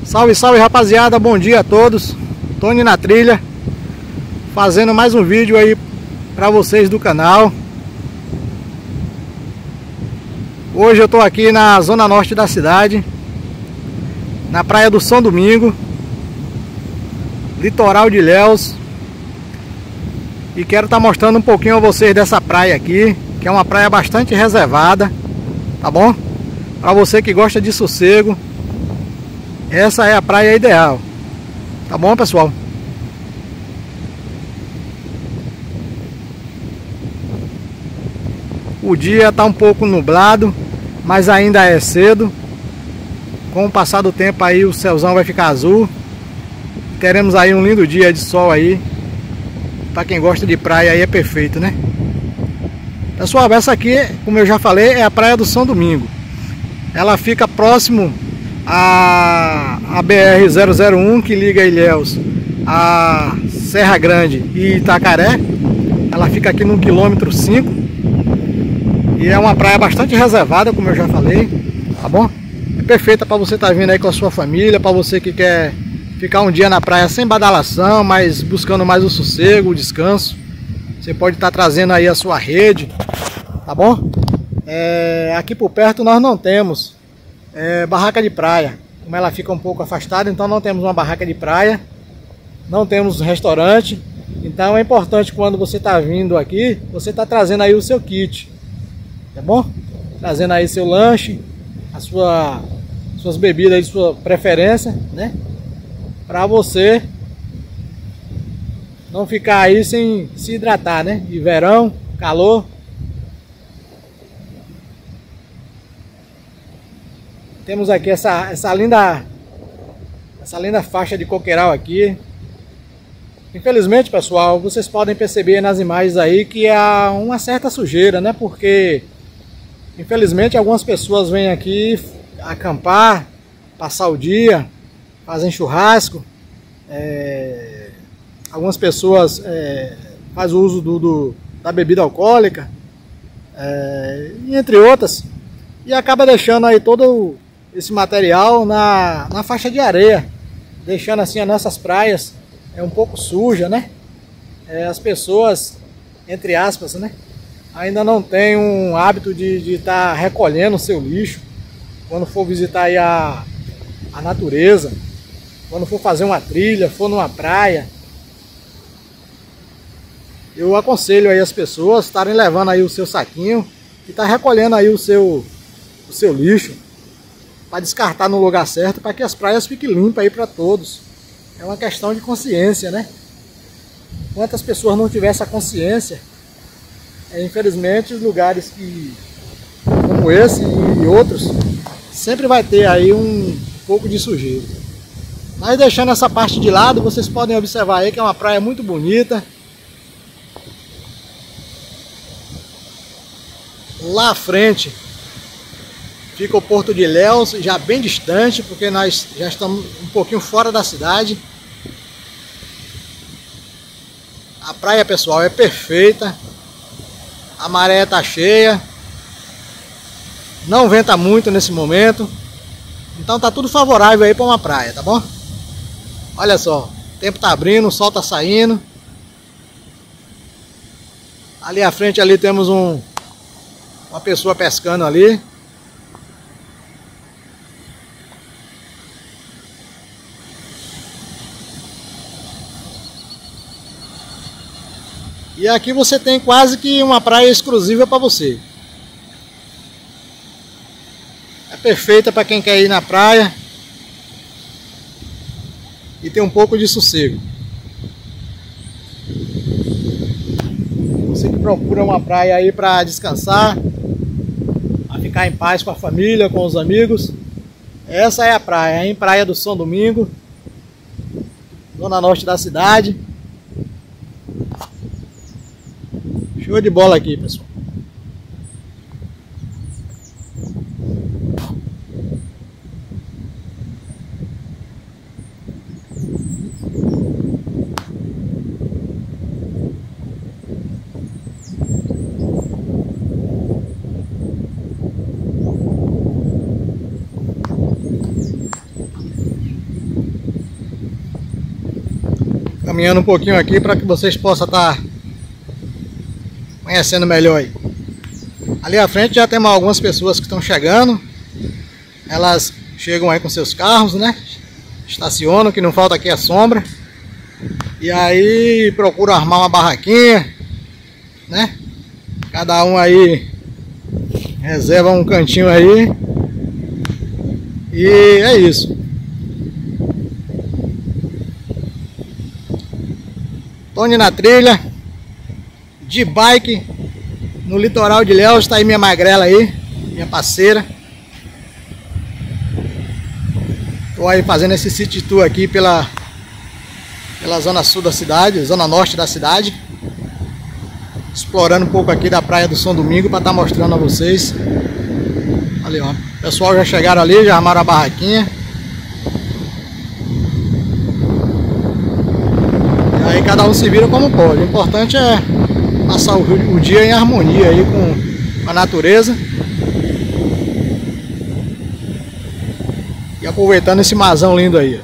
Salve, salve rapaziada, bom dia a todos. Tony na trilha, fazendo mais um vídeo aí pra vocês do canal. Hoje eu tô aqui na zona norte da cidade, na praia do São Domingo, litoral de Ilhéus. E quero estar mostrando um pouquinho a vocês dessa praia aqui, que é uma praia bastante reservada, tá bom? Para você que gosta de sossego, essa é a praia ideal, tá bom, pessoal? O dia tá um pouco nublado, mas ainda é cedo. Com o passar do tempo aí o céuzão vai ficar azul. Teremos aí um lindo dia de sol aí. Para quem gosta de praia aí é perfeito, né? Pessoal, essa aqui, como eu já falei, é a praia do São Domingo. Ela fica próximo a BR-001, que liga Ilhéus a Serra Grande e Itacaré. Ela fica aqui no quilômetro 5. E é uma praia bastante reservada, como eu já falei, tá bom? É perfeita para você estar vindo aí com a sua família, para você que quer ficar um dia na praia sem badalação, mas buscando mais o sossego, o descanso. Você pode estar trazendo aí a sua rede, tá bom? Aqui por perto nós não temos barraca de praia. Como ela fica um pouco afastada, então não temos uma barraca de praia, não temos restaurante. Então é importante, quando você está vindo aqui, você está trazendo aí o seu kit, tá bom? Trazendo aí seu lanche, suas bebidas aí de sua preferência, né? Para você não ficar aí sem se hidratar, né? De verão, calor. Temos aqui essa linda faixa de coqueiral aqui. Infelizmente, pessoal, vocês podem perceber nas imagens aí que há uma certa sujeira, né? Porque infelizmente algumas pessoas vêm aqui acampar, passar o dia, fazem churrasco. Algumas pessoas fazem uso da bebida alcoólica, entre outras, e acaba deixando aí todo esse material na faixa de areia, deixando assim as nossas praias um pouco suja, né? As pessoas, entre aspas, né, ainda não tem um hábito de estar recolhendo o seu lixo quando for visitar aí a natureza, quando for fazer uma trilha, for numa praia. Eu aconselho aí as pessoas estarem levando aí o seu saquinho e estar recolhendo aí o seu lixo para descartar no lugar certo, para que as praias fiquem limpas aí para todos. É uma questão de consciência, né? Quantas pessoas não tiverem essa consciência, infelizmente os lugares como esse e outros sempre vai ter aí um pouco de sujeira. Mas deixando essa parte de lado, vocês podem observar aí que é uma praia muito bonita. Lá à frente fica o Porto de Ilhéus, já bem distante, porque nós já estamos um pouquinho fora da cidade. A praia, pessoal, é perfeita. A maré está cheia. Não venta muito nesse momento. Então tá tudo favorável aí para uma praia, tá bom? Olha só, o tempo tá abrindo, o sol tá saindo. Ali à frente ali temos uma pessoa pescando ali. E aqui você tem quase que uma praia exclusiva para você. É perfeita para quem quer ir na praia e ter um pouco de sossego. Você que procura uma praia aí para descansar, para ficar em paz com a família, com os amigos, essa é a praia, hein? Praia do São Domingo, zona norte da cidade. Show de bola aqui, pessoal. caminhando um pouquinho aqui para que vocês possam estar conhecendo melhor aí. Ali à frente já temos algumas pessoas que estão chegando. Elas chegam aí com seus carros, né? Estacionam, que não falta aqui a sombra. E aí procuram armar uma barraquinha, né? Cada um aí reserva um cantinho aí. E é isso. Tony na trilha, de bike, no litoral de Ilhéus. Está aí minha magrela aí, minha parceira. Estou aí fazendo esse city tour aqui pela zona sul da cidade, zona norte da cidade. Explorando um pouco aqui da praia do São Domingo para estar mostrando a vocês. Ali, ó. O pessoal já chegaram ali, já armaram a barraquinha. E aí cada um se vira como pode. O importante é passar o dia em harmonia aí com a natureza. E aproveitando esse marzão lindo aí.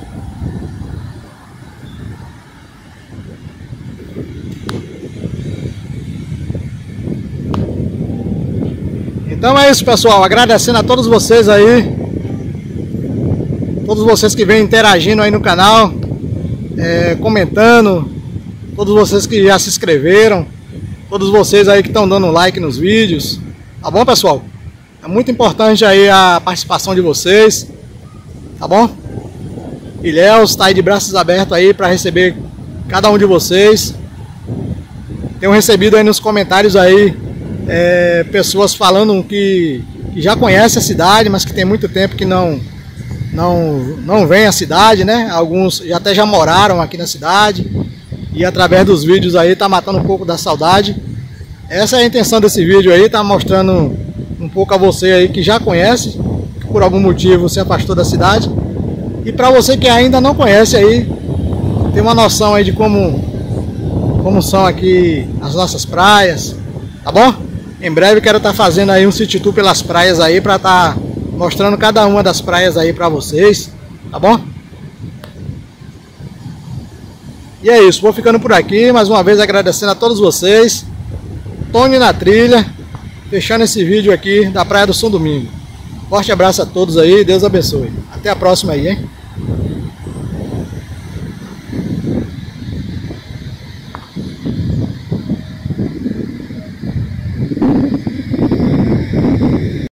Então é isso, pessoal, agradecendo a todos vocês aí, todos vocês que vêm interagindo aí no canal, comentando, todos vocês que já se inscreveram, todos vocês aí que estão dando like nos vídeos, tá bom, pessoal? É muito importante aí a participação de vocês, tá bom? Ilhéus está aí de braços abertos aí para receber cada um de vocês. Tenho recebido aí nos comentários aí pessoas falando que já conhecem a cidade, mas que tem muito tempo que não vem à cidade, né? Alguns até já moraram aqui na cidade e através dos vídeos aí tá matando um pouco da saudade. Essa é a intenção desse vídeo aí, tá mostrando um pouco a você aí que já conhece, que por algum motivo se afastou da cidade, e para você que ainda não conhece aí, tem uma noção aí de como são aqui as nossas praias, tá bom? Em breve quero estar fazendo aí um city tour pelas praias aí para estar mostrando cada uma das praias aí para vocês, tá bom? E é isso, vou ficando por aqui, mais uma vez agradecendo a todos vocês. Tony na trilha, fechando esse vídeo aqui da Praia do São Domingo. Forte abraço a todos aí, Deus abençoe. Até a próxima aí, hein?